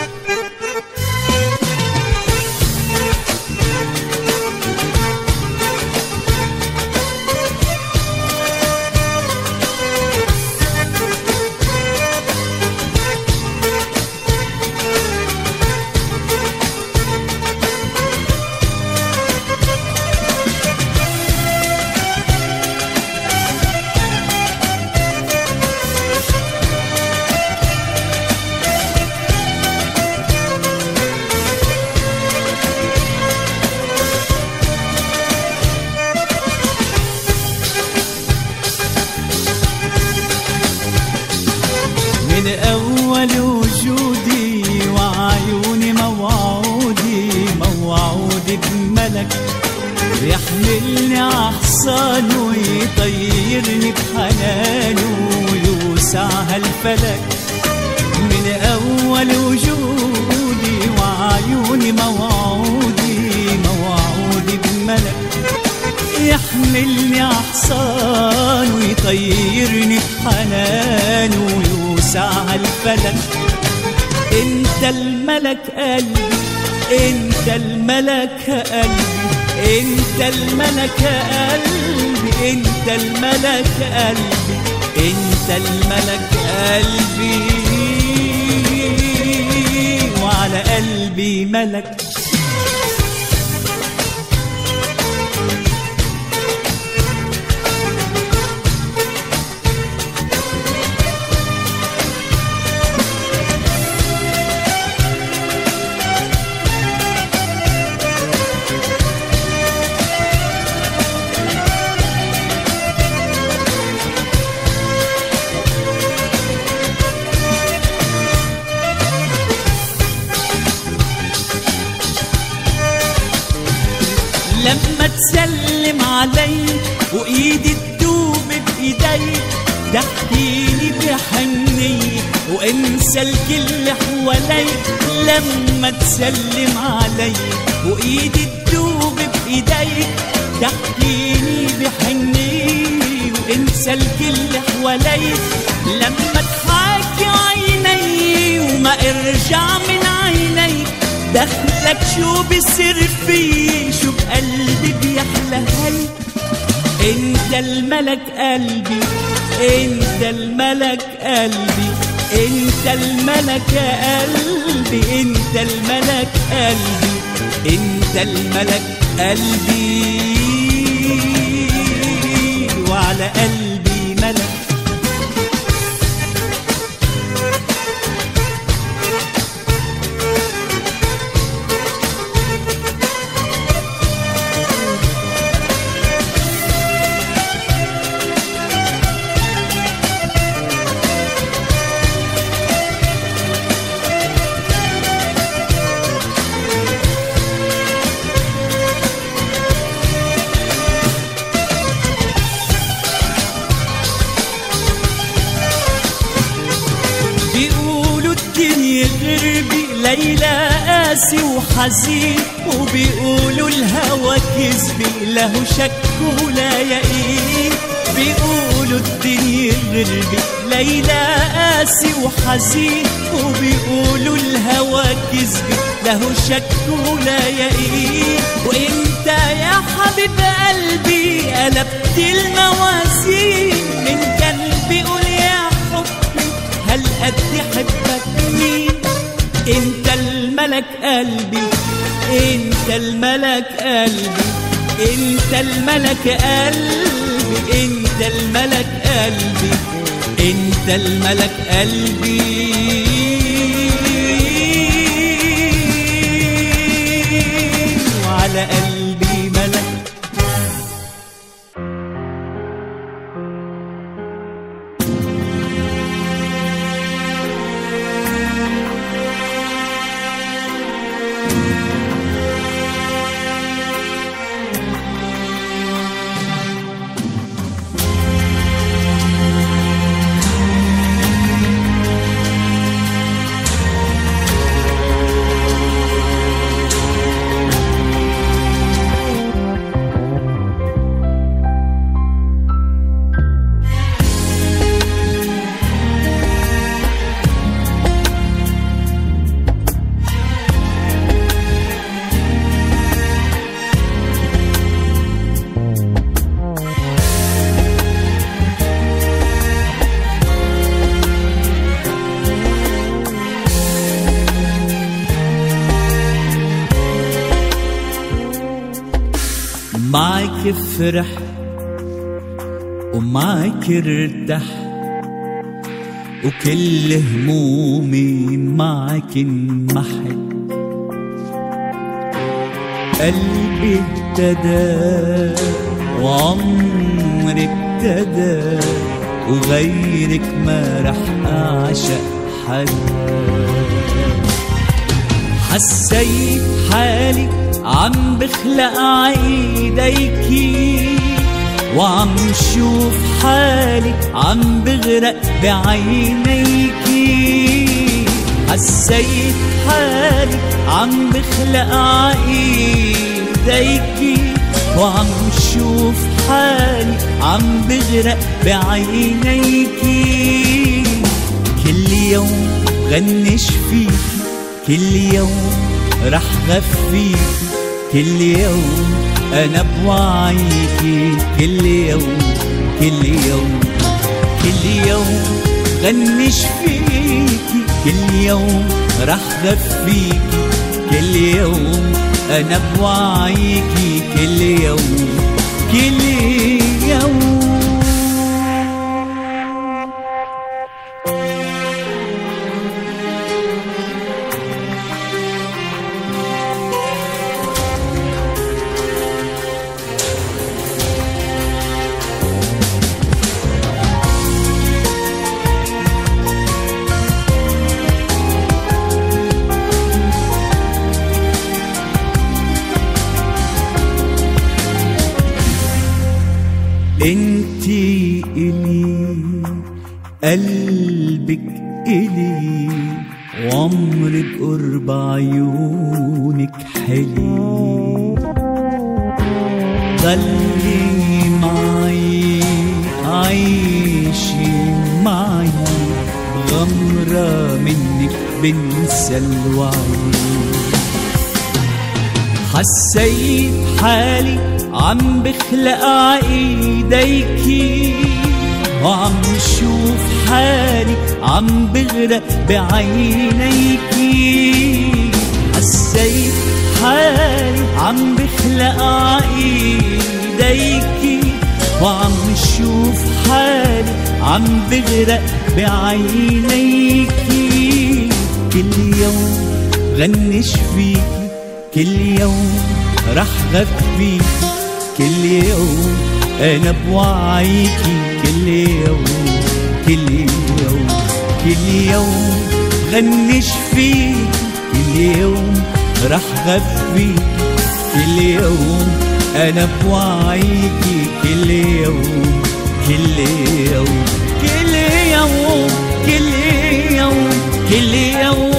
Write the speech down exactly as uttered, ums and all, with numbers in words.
من أول وجودي وعيوني موعودي موعودي بملك يحملني عحصان ويطيرني بحنانه ويوسع هالفلك. من أول وجودي وعيوني موعودي موعودي بملك يحملني عحصان ويطيرني بحنانه ويوسع هالفلك. انت الملك قلبي انت الملك قلبي انت الملك قلبي انت الملك قلبي انت الملك قلبي وعلى قلبي ملك. لما تسلم علي وايدي تدوب بايدي تحكيلي بحنية وانسى الكل حوالي. لما تسلم علي وايدي تدوب بايدي تحكيلي بحنية وانسى الكل حوالي. لما تحاكي عيني وما ارجع من عيني دخلك شو بيصير فيي شو بقلبي بيحلى هي. انت الملك قلبي انت الملك قلبي انت الملك قلبي انت الملك قلبي انت الملك قلبي وعلى قلبي ملك. غربي ليلى قاسي وحزين وبيقولوا الهوى كذبي له شك ولا يقين. بيقولوا الدنيا غربي ليلى قاسي وحزين وبيقولوا الهوى كذبي له شك ولا يقين. وانت يا حبيب قلبي قلبت الموازين من كان بيقول يا حبي هل قد حبك مين. انت الملك قلبي انت الملك قلبي انت الملك قلبي انت الملك قلبي انت الملك قلبي وعلى قلبي ملك. معك افرح ومعك ارتاح، وكل همومي معك انمحت. قلبي ابتدى وعمري ابتدى، وغيرك ما رح اعشق حدا. حسيت حالي عم بخلق عايديكي، وعم شوف حالي عم بغرق بعينيكي. حسيت حالي عم بخلق عايديكي، وعم شوف حالي عم بغرق بعينيكي. كل يوم غنش فيكي، كل يوم رح غفيكي، كل يوم أنا بوعيكي. كل يوم كل يوم كل يوم غنش فيكي، كل يوم رح غفيكي، كل يوم أنا بوعيكي. كل يوم كل يوم انتي إلي، قلبك إلي، وعمري بقرب عيونك حلي. ضلي معي عيشي معي، غمرة منك بنسى الوعي. حسيت حالي عم بخلق عايديكي، وعم شوف حالي عم بغرق بعينيكي. حسيت حالي عم بخلق عايديكي، وعم شوف حالي عم بغرق بعينيكي. كل يوم غنش فيكي، كل يوم رح غفيكي، كل يوم أنا بوعيكي. كل يوم كل يوم كل يوم غنش فيكي، كل يوم رح غفيكي، كل يوم أنا بوعيكي. كل يوم كل يوم كل يوم كل يوم كل يوم